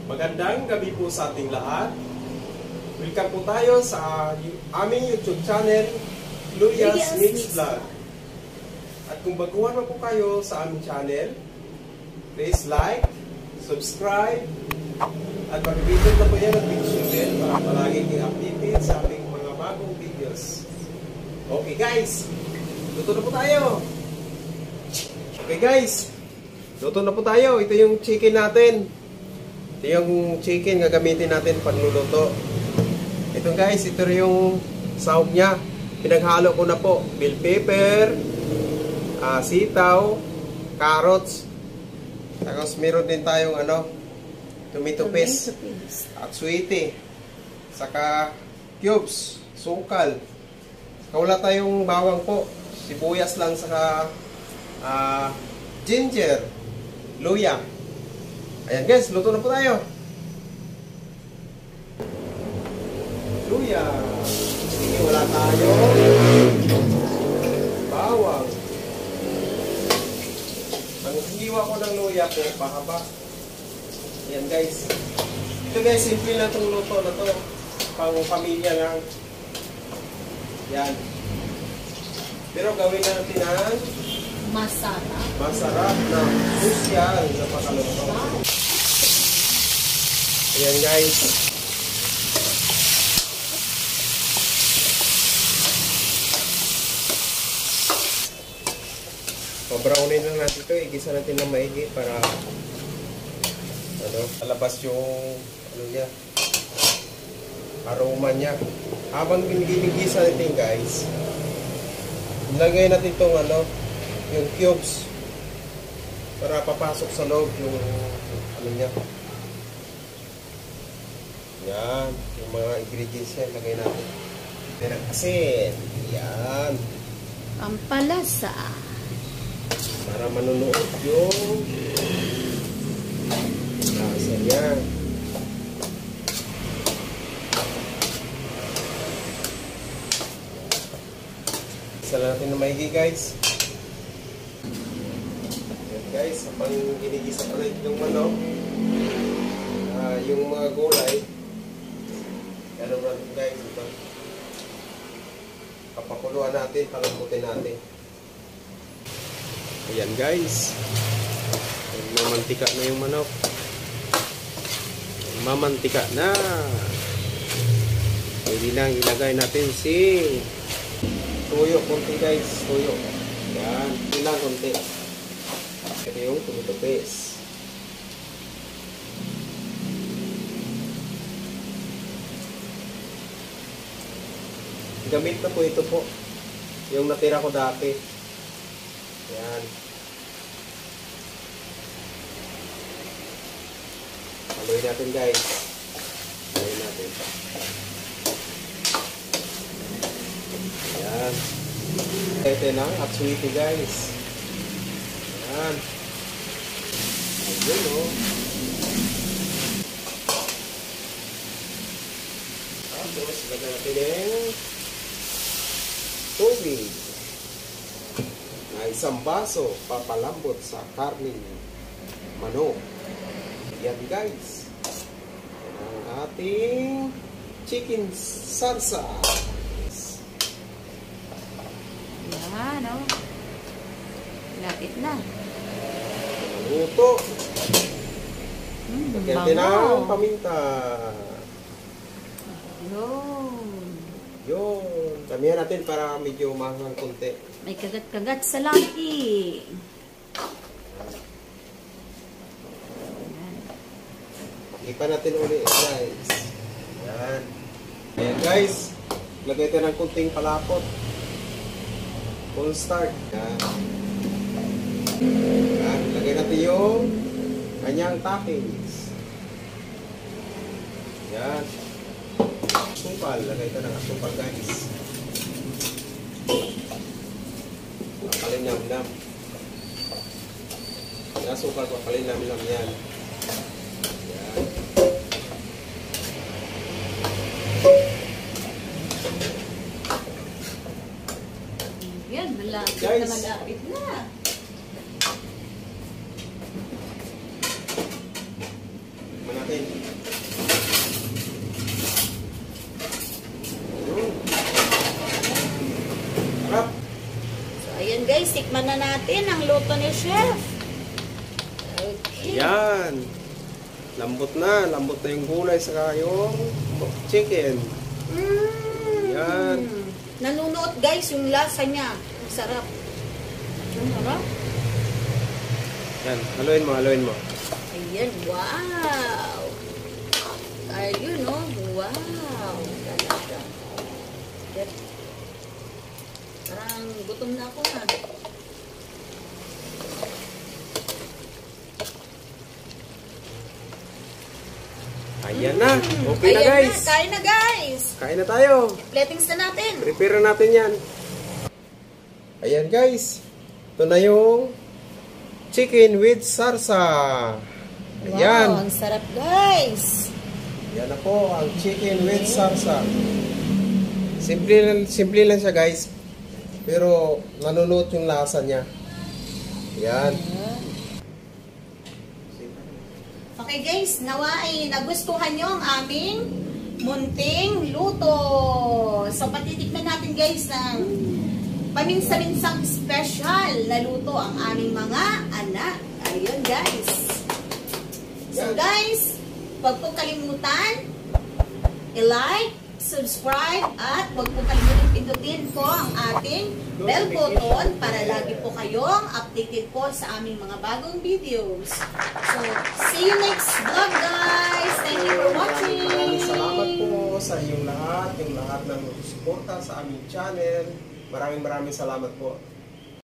Magandang gabi po sa ating lahat. Welcome po tayo sa aming YouTube channel, Luya's Mix Vlog. At kung baguhan na po kayo sa aming channel, please like, subscribe, at mag-visit na po yan ng notification bell para palagi kayo updated sa aming mga bagong videos. Okay guys, luto na po tayo. Okay guys, luto na po tayo. Ito yung chicken natin. Ito yung chicken gagamitin natin panluluto. Ito guys, ito yung sahog niya. Pinaghalo ko na po. Bell pepper, sitaw, carrots. Tapos meron din tayong tomato paste at sweetie. Saka cubes, sukal. Wala tayong bawang po. Sibuyas lang, saka ginger, luya. Ayan guys, luto na po tayo. Luya. Sige, wala tayo bawang. Ang hiwa ko ng luya po, pahaba. Ayan guys. Ito guys, simple na itong luto na to. Pang pamilya lang. Yan. Pero gawin natin ang masarap na social na pagkaluto. Ayan guys. Pabrownin lang natin ito. Igisa natin ng maigi para palabas yung niya, aroma niya. Habang ginigisa natin guys, ilagay natin itong yung cubes para papasok sa loob yung niya. Yan, yung mga ingredients yan, lagay natin. Pero asin, yan. Pampalasa. Para manunuot yung lasa niya. Isa lang natin na maigi guys. Yan guys, kapag ginigisa ulit yung yung mga gulay, ano natin guys, ito. Papakuluan natin, palambutin natin. Ayan guys. Mamantika na yung manok. Mamantika na. Pwede nang ilagay natin si tuyo konti guys. Tuyo. Ayan. Ilang konti. Ito yung tomato paste. Gamit na po ito po. Yung natira ko dati. Ayan. Haluin natin guys. Haluin natin. Ayan. Ito na at sweetie guys. Ayan. Ayan o. Tapos lagyan natin yung tubig na isang baso papalambot sa karning manok. Yan guys, ang ating chicken salsa. Yan lapit na. Luto. Lagyan natin ang paminta. Yun. Damihan natin para medyo umangang konti. May kagat-kagat sa laki. Ipan natin ulit guys. Ayan. Ayan guys. Lagay ito ng kunting palapot. Full start. Ayan. Ayan. Lagay natin yung kanyang toppings. Ayan. Asukal. Lagay ito ng asukal guys. Papalinam-lam. Yung asukal, papalinam-lam yan. Ayan. Yan, malapit na. Tikman natin. Tikman na natin ang luto ni Chef. Okay. Ayan. Lambot na yung gulay saka yung chicken. Ayan. Nanunuot guys yung lasa niya. Ang sarap. Ang sarap. Ayan, haluin mo. Ayan, wow. Ayun, oh. Wow. Talaga. Yep. Parang gutom na ako na. Ayan na. Okay na guys. Kain na guys. Kain na tayo. Platings na natin. Prepare na natin yan. Ayan guys. Ito na yung chicken with sarsa. Ayan. Wow, ang sarap guys. Yan na po ang chicken with sarsa. Simple lang siya guys. Pero nanunuot yung lasa niya. Ayan. Okay guys, nawa ay nagustuhan nyo ang aming munting luto. So patitikman natin guys ng paminsan-minsang special na luto ang aming mga anak. Ayun guys. So guys, huwag po kalimutan i-like, subscribe, at huwag po kalimutan pindutin po ang ating bell button para lagi po kayong updated po sa aming mga bagong videos. So, see you next vlog guys! Thank you for watching! Maraming salamat po sa inyong lahat, yung lahat ng suporta sa aming channel. Maraming salamat po.